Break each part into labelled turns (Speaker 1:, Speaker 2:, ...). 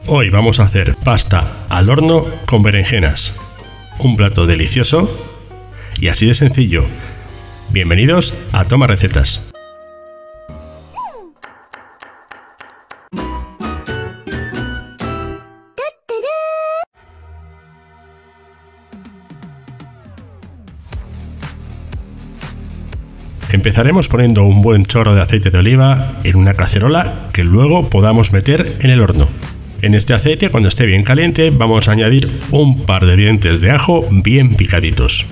Speaker 1: Hoy vamos a hacer pasta al horno con berenjenas. Un plato delicioso y así de sencillo. Bienvenidos a Toma Recetas. Empezaremos poniendo un buen chorro de aceite de oliva en una cacerola que luego podamos meter en el horno. En este aceite, cuando esté bien caliente, vamos a añadir un par de dientes de ajo bien picaditos.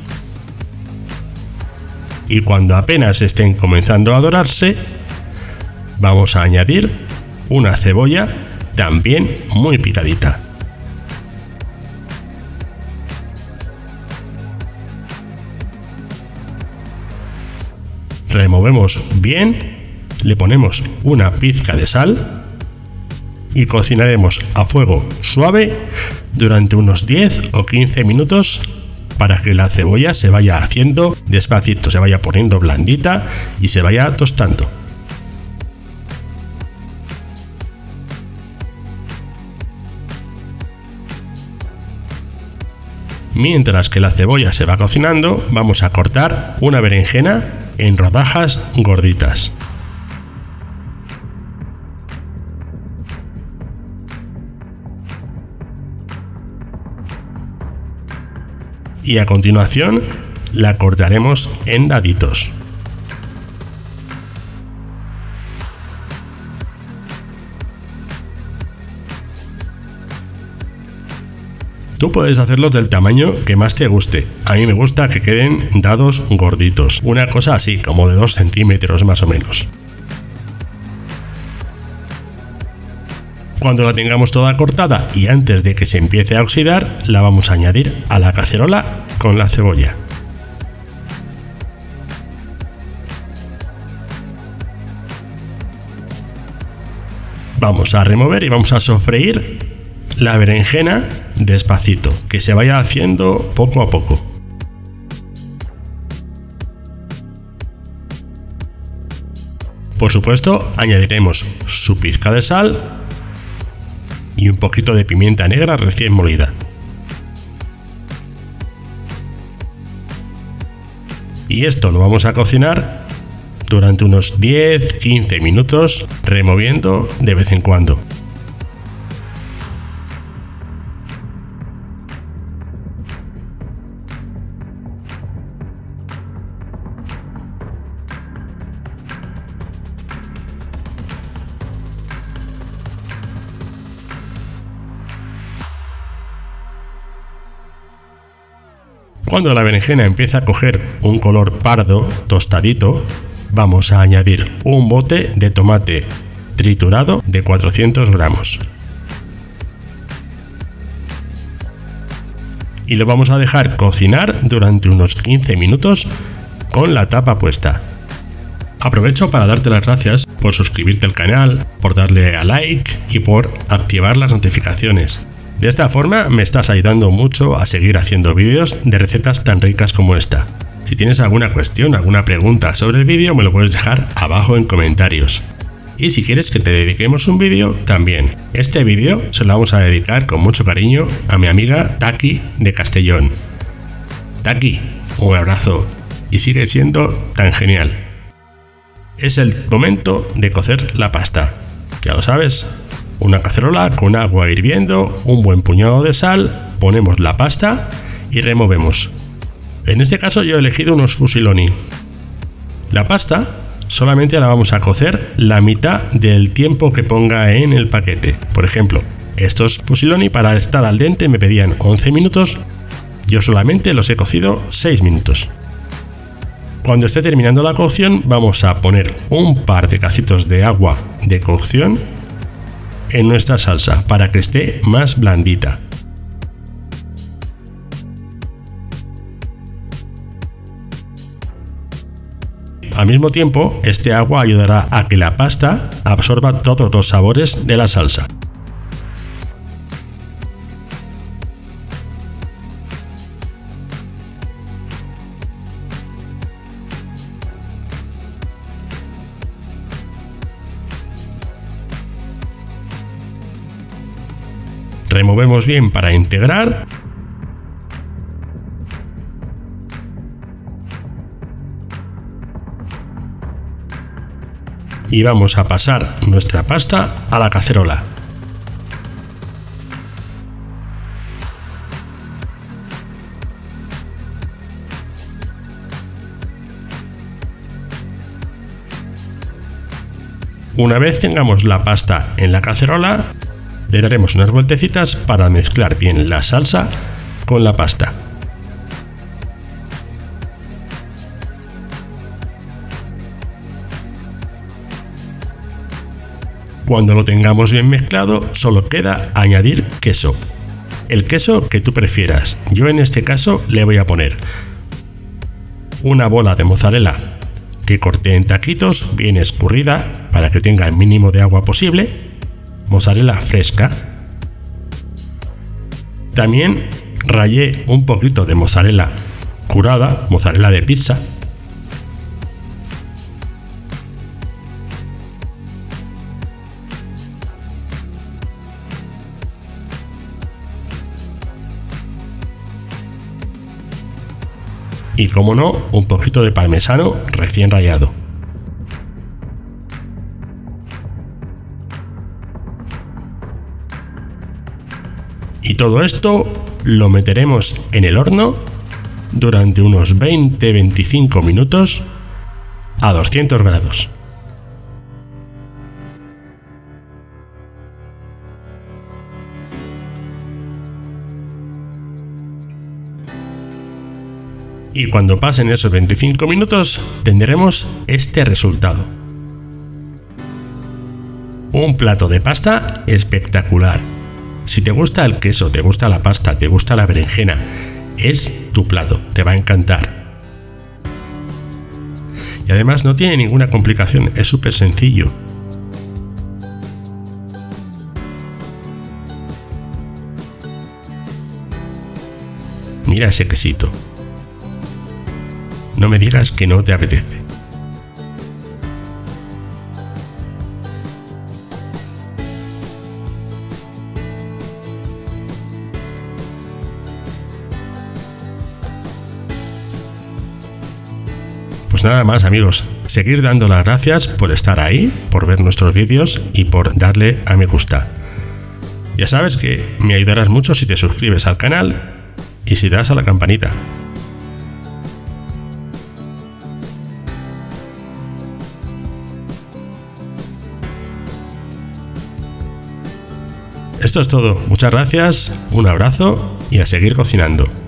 Speaker 1: Y cuando apenas estén comenzando a dorarse, vamos a añadir una cebolla también muy picadita. Removemos bien, le ponemos una pizca de sal y cocinaremos a fuego suave durante unos 10 o 15 minutos para que la cebolla se vaya haciendo despacito, se vaya poniendo blandita y se vaya tostando. Mientras que la cebolla se va cocinando, vamos a cortar una berenjena en rodajas gorditas. Y a continuación la cortaremos en daditos. Tú puedes hacerlos del tamaño que más te guste. A mí me gusta que queden dados gorditos. Una cosa así, como de 2 centímetros más o menos. Cuando la tengamos toda cortada y antes de que se empiece a oxidar, la vamos a añadir a la cacerola con la cebolla. Vamos a remover y vamos a sofreír la berenjena despacito, que se vaya haciendo poco a poco. Por supuesto, añadiremos su pizca de sal y un poquito de pimienta negra recién molida. Y esto lo vamos a cocinar durante unos 10-15 minutos, removiendo de vez en cuando. Cuando la berenjena empieza a coger un color pardo tostadito, vamos a añadir un bote de tomate triturado de 400 gramos. Y lo vamos a dejar cocinar durante unos 15 minutos con la tapa puesta. Aprovecho para darte las gracias por suscribirte al canal, por darle a like y por activar las notificaciones. De esta forma me estás ayudando mucho a seguir haciendo vídeos de recetas tan ricas como esta. Si tienes alguna cuestión, alguna pregunta sobre el vídeo, me lo puedes dejar abajo en comentarios. Y si quieres que te dediquemos un vídeo, también. Este vídeo se lo vamos a dedicar con mucho cariño a mi amiga Taki de Castellón. Taki, un abrazo y sigue siendo tan genial. Es el momento de cocer la pasta. Ya lo sabes. Una cacerola con agua hirviendo, un buen puñado de sal, ponemos la pasta y removemos. En este caso yo he elegido unos fusiloni. La pasta solamente la vamos a cocer la mitad del tiempo que ponga en el paquete. Por ejemplo, estos fusiloni para estar al dente me pedían 11 minutos, yo solamente los he cocido 6 minutos. Cuando esté terminando la cocción vamos a poner un par de cacitos de agua de cocción en nuestra salsa para que esté más blandita. Al mismo tiempo, este agua ayudará a que la pasta absorba todos los sabores de la salsa. Removemos bien para integrar. Y vamos a pasar nuestra pasta a la cacerola. Una vez tengamos la pasta en la cacerola, le daremos unas vueltecitas para mezclar bien la salsa con la pasta. Cuando lo tengamos bien mezclado, solo queda añadir queso. El queso que tú prefieras. Yo en este caso le voy a poner una bola de mozzarella que corté en taquitos, bien escurrida, para que tenga el mínimo de agua posible. Mozzarella fresca. También rallé un poquito de mozzarella curada, mozzarella de pizza. Y como no, un poquito de parmesano recién rallado. Y todo esto lo meteremos en el horno durante unos 20-25 minutos a 200 grados. Y cuando pasen esos 25 minutos tendremos este resultado. Un plato de pasta espectacular. Si te gusta el queso, te gusta la pasta, te gusta la berenjena, es tu plato, te va a encantar. Y además no tiene ninguna complicación, es súper sencillo. Mira ese quesito. No me digas que no te apetece. Pues nada más, amigos, seguir dando las gracias por estar ahí, por ver nuestros vídeos y por darle a me gusta. Ya sabes que me ayudarás mucho si te suscribes al canal y si das a la campanita. Esto es todo, muchas gracias, un abrazo y a seguir cocinando.